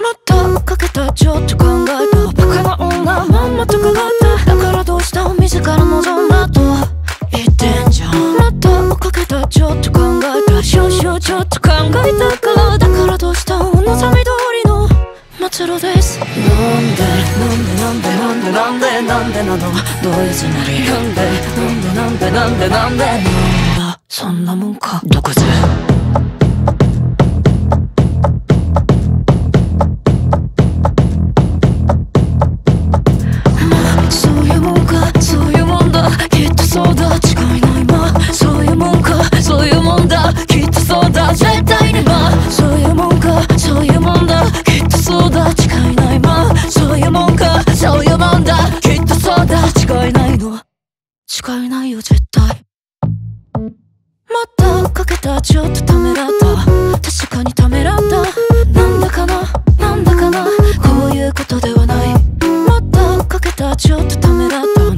またかけたちょっと考えたバカな女まんまとかがっただからどうした自ら望んだと言ってんじゃんまたかけたちょっと考えた少々ちょっと考えたからだからどうしたお望み通りの末路ですなんでなのどういうつもりなんでなんだそんなもんかどこぜそういうもんかそういうもんだきっとそうだ違いないまそういうもんかそういうもんだきっとそうだ絶対にまそういうもんかそういうもんだきっとそうだ違いないまそういうもんかそういうもんだきっとそうだ違いないの違いないよ絶対またかけたちょっとためらった確かにためらったなんだかなこういうことではないまたかけたちょっとためらった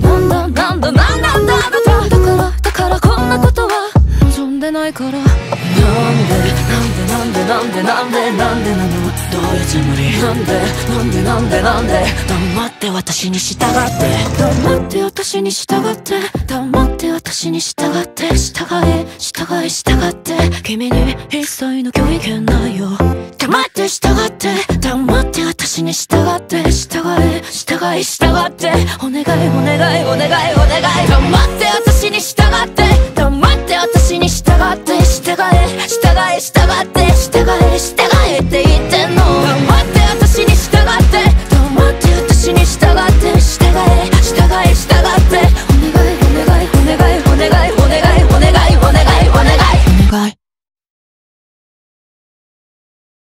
だからこんなことは望んでないからなんでなのどういうつもりなんで黙って私に従って黙って私に従って黙って私に従って従って君に一切の拒否権ないよ黙って従って黙って私に従って従ってお願い黙って